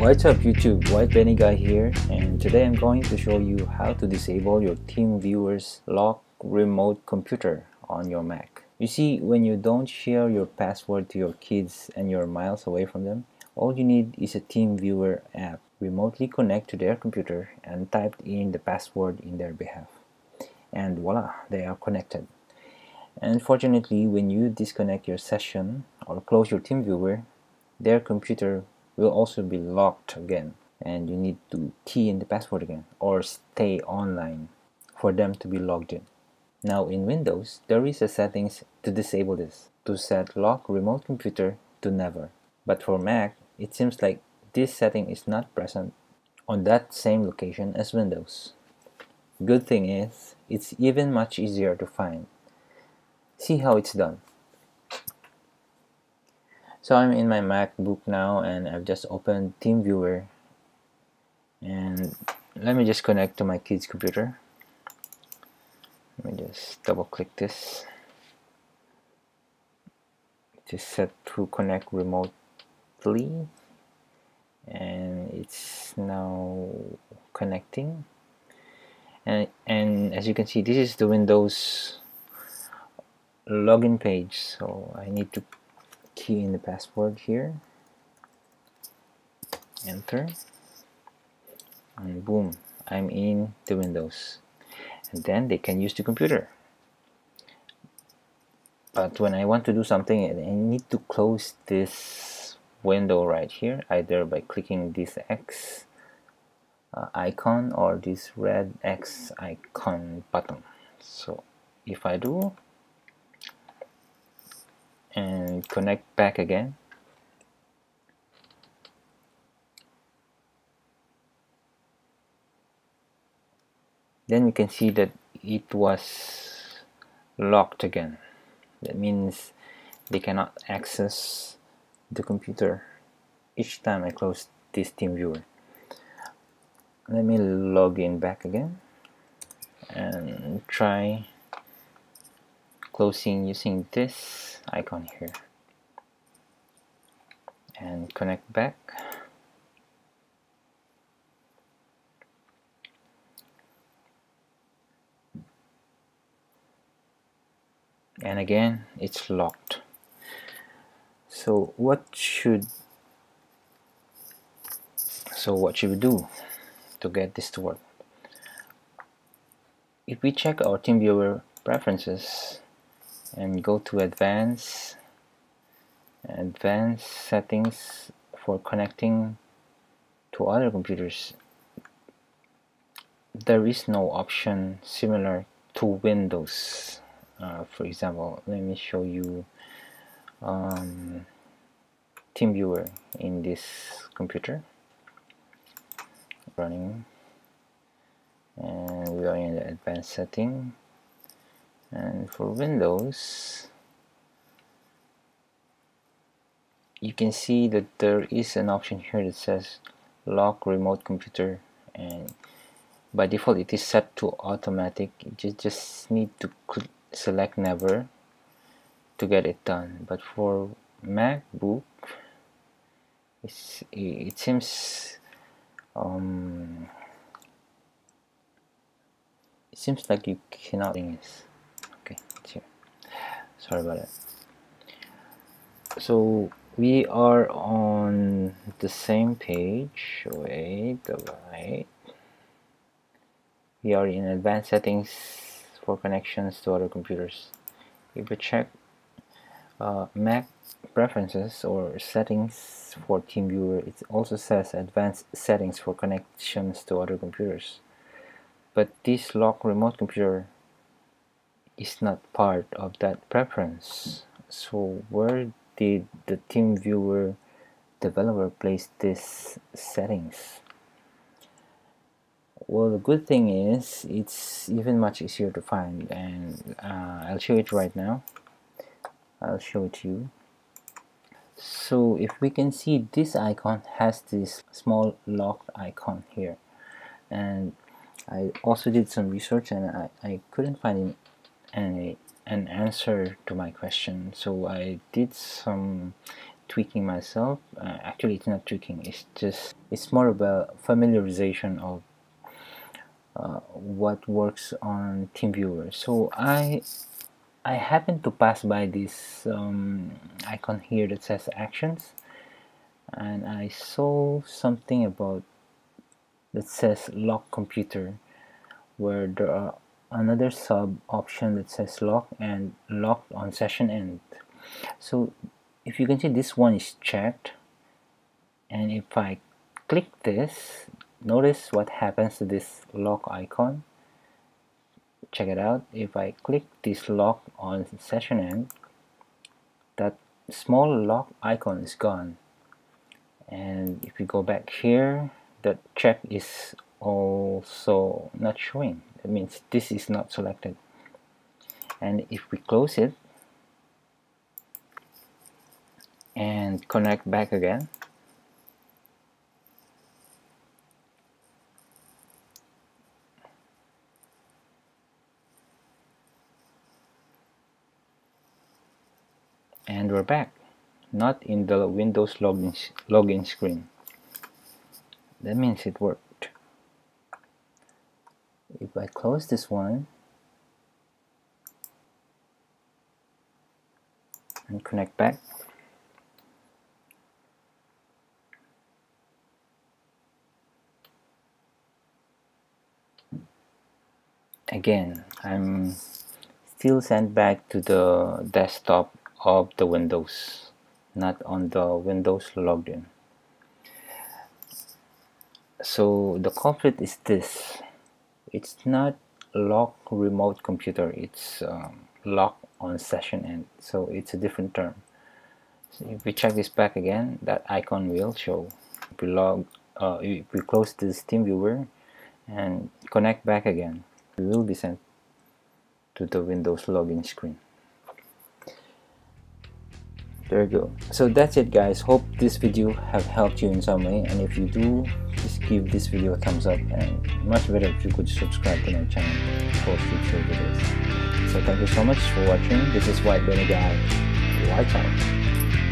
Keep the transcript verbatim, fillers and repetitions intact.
What's up YouTube, WhiteBeanieGuy here, and today I'm going to show you how to disable your TeamViewer's lock remote computer on your Mac. You see, when you don't share your password to your kids and you're miles away from them, all you need is a TeamViewer app. Remotely connect to their computer and type in the password in their behalf. And voila, they are connected. Unfortunately, when you disconnect your session or close your TeamViewer, their computer will also be locked again, and you need to key in the password again or stay online for them to be logged in. Now in Windows, there is a settings to disable this, to set lock remote computer to never. But for Mac, it seems like this setting is not present on that same location as Windows. Good thing is, it's even much easier to find. See how it's done. So I'm in my MacBook now and I've just opened TeamViewer, and let me just connect to my kid's computer. Let me just double click this. It is set to connect remotely and it's now connecting, and, and as you can see, this is the Windows login page, so I need to key in the password here, enter, and boom, I'm in the Windows, and then they can use the computer. But when I want to do something, I need to close this window right here, either by clicking this X uh, icon or this red X icon button. So if I do and connect back again, then we can see that it was locked again. That means they cannot access the computer each time I close this TeamViewer. Let me log in back again and try closing using this icon here and connect back. And again, it's locked. So what should so what should we do to get this to work? If we check our TeamViewer preferences and go to advanced advanced settings for connecting to other computers, there is no option similar to Windows. Uh, for example, let me show you um, TeamViewer in this computer running, and we are in the advanced setting. And for Windows, you can see that there is an option here that says lock remote computer, and by default it is set to automatic. You just need to click select never to get it done. But for MacBook, it's, it seems um, it seems like you cannot do this. Okay, it's here. Sorry about that. So we are on the same page. Wait, wait. We are in advanced settings for connections to other computers. If we check uh, Mac preferences or settings for TeamViewer, it also says advanced settings for connections to other computers. But this lock remote computer is not part of that preference. So where did the TeamViewer developer place these settings? Well, the good thing is it's even much easier to find, and uh, I'll show it right now. I'll show it to you. So if we can see, this icon has this small locked icon here, and I also did some research and I, I couldn't find any an answer to my question, so I did some tweaking myself. Uh, actually, it's not tweaking. It's just it's more of a familiarization of uh, what works on TeamViewer. So I I happened to pass by this um, icon here that says actions, and I saw something about that says lock computer, where there are another sub option that says lock and locked on session end. So if you can see, this one is checked, and if I click this, notice what happens to this lock icon. Check it out. If I click this lock on session end, that small lock icon is gone, and if you go back here, that check is also not showing. That means this is not selected. And if we close it and connect back again, and we're back, not in the Windows login, login screen. That means it worked. If I close this one and connect back, again, I'm still sent back to the desktop of the Windows, not on the Windows login. So the culprit is this. It's not lock remote computer, it's um, lock on session end. So it's a different term. So if we check this back again, that icon will show. If we log, uh, if we close this TeamViewer and connect back again, we will be sent to the Windows login screen. There you go. So that's it, guys. Hope this video have helped you in some way, and if you do, please give this video a thumbs up, and much better if you could subscribe to my channel for future videos. So thank you so much for watching. This is WhiteBeanieGuy. Watch out.